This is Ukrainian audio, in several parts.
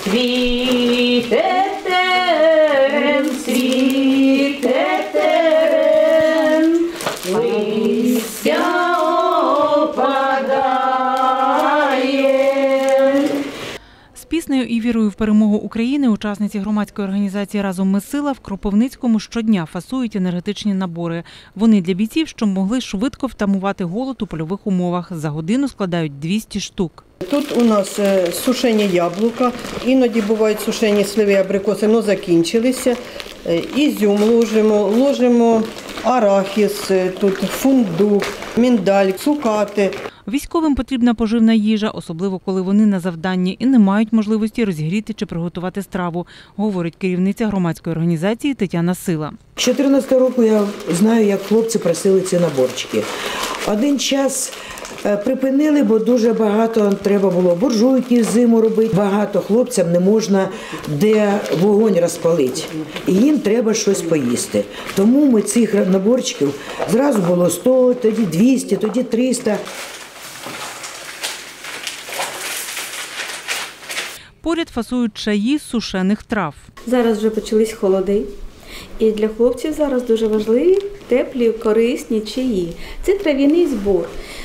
Світе терен, світе терен, листя опадає. З піснею і вірою в перемогу України учасниці громадської організації «Разом ми сила» в Кропивницькому щодня фасують енергетичні набори. Вони для бійців, щоб могли швидко втамувати голод у польових умовах. За годину складають 200 штук. Тут у нас сушені яблука, іноді бувають сушені сливи, абрикоси, але закінчилися. Ізюм ложимо арахіс, тут фундук, міндаль, цукати. Військовим потрібна поживна їжа, особливо коли вони на завданні і не мають можливості розігріти чи приготувати страву, говорить керівниця громадської організації Тетяна Сила. З 2014 року я знаю, як хлопці просили ці наборчики. Один час припинили, бо дуже багато треба було буржуйки зиму робити. Багато хлопцям не можна де вогонь розпалити. І їм треба щось поїсти. Тому ми цих наборчиків зразу було 100, тоді 200, тоді 300. Поряд фасують чаї з сушених трав. Зараз вже почались холоди. І для хлопців зараз дуже важливі теплі, корисні чаї. Це трав'яний збор.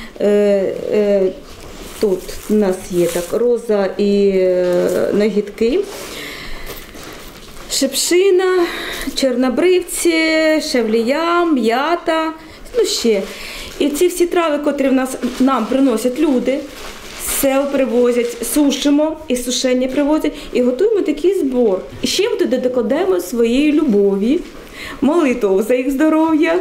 Тут у нас є так роза і нагідки, шипшина, чорнобривці, шевлія, м'ята, ще. І ці всі трави, котрі нам приносять люди, з сел привозять, сушимо і сушення привозять, і готуємо такий збор. І ще ми туди докладаємо своєї любові, молитву за їх здоров'я.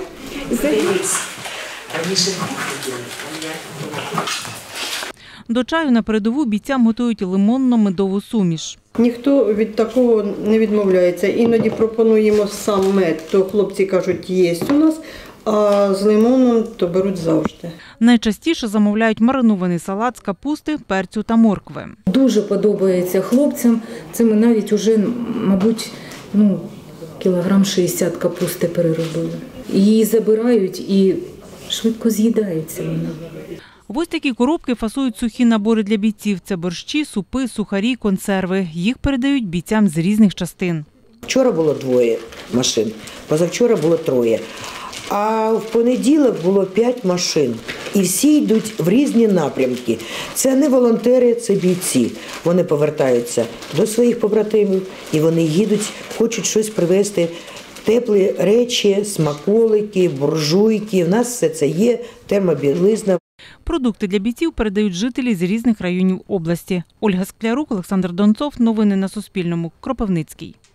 До чаю на передову бійцям готують лимонно-медову суміш. Ніхто від такого не відмовляється. Іноді пропонуємо сам мед, то хлопці кажуть, є у нас, а з лимоном то беруть завжди. Найчастіше замовляють маринований салат з капусти, перцю та моркви. Дуже подобається хлопцям. Це ми навіть уже, мабуть, кілограм 60 капусти переробили. Її забирають і швидко з'їдається вона. В ось такі коробки фасують сухі набори для бійців. Це борщі, супи, сухарі, консерви. Їх передають бійцям з різних частин. Вчора було 2 машин, позавчора було 3. А в понеділок було 5 машин. І всі йдуть в різні напрямки. Це не волонтери, це бійці. Вони повертаються до своїх побратимів і вони їдуть, хочуть щось привезти. Теплі речі, смаколики, буржуйки. У нас все це є, термобілизна. Продукти для бійців передають жителі з різних районів області. Ольга Склярук, Олександр Донцов. Новини на Суспільному. Кропивницький.